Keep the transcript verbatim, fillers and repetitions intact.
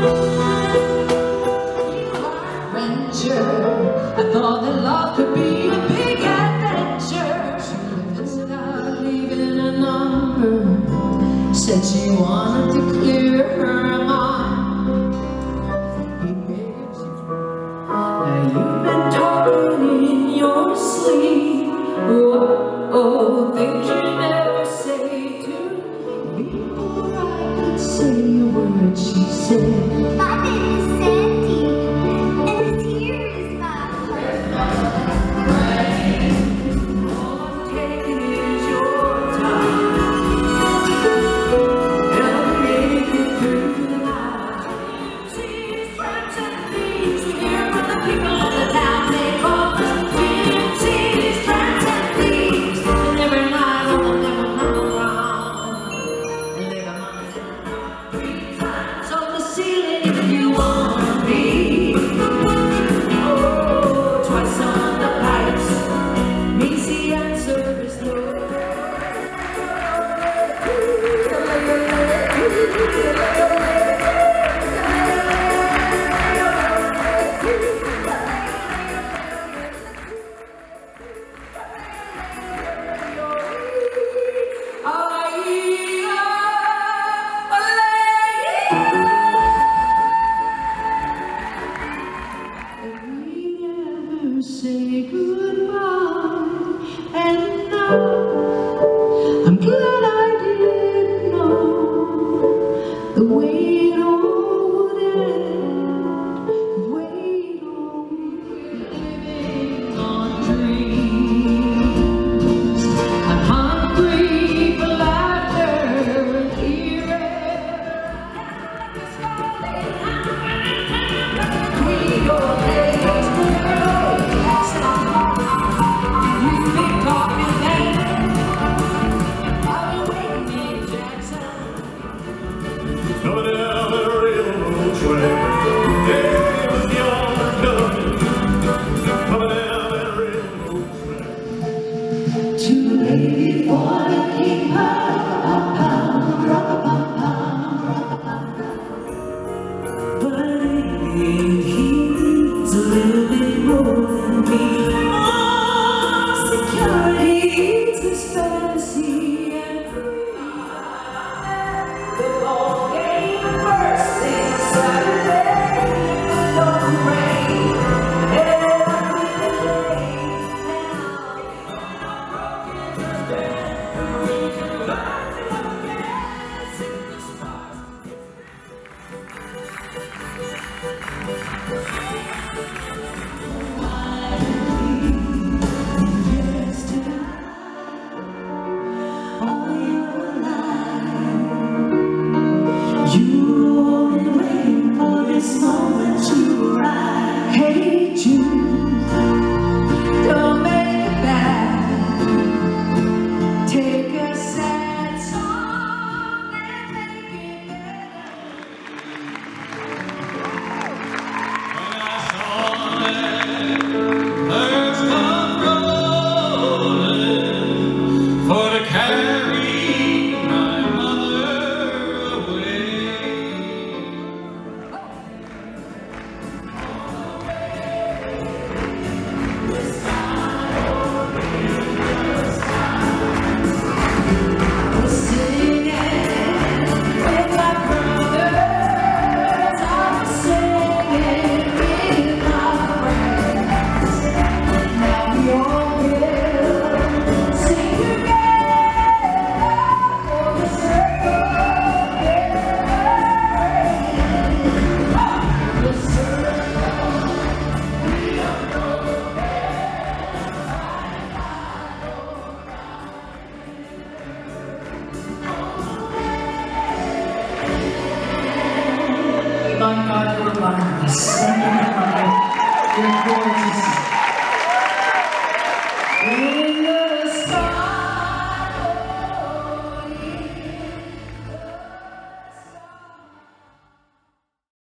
I thought that love could be a big adventure. She without leaving a number, said she wanted to clear her mind. Now you've been talking in your sleep, oh, oh, things you never say to me. Before I could say a word, she said, my name is Sandy, and this here is my heart. All I'm taking is your time. Help make it through the night. See these friends and thieves, we hear from the people of the town they call us. See these friends and thieves, and every night all of them will come around and leave a money three times on the ceiling if you want me. Oh, twice on the pipes means the answer is no. Say goodbye, and now I'm glad I didn't know the way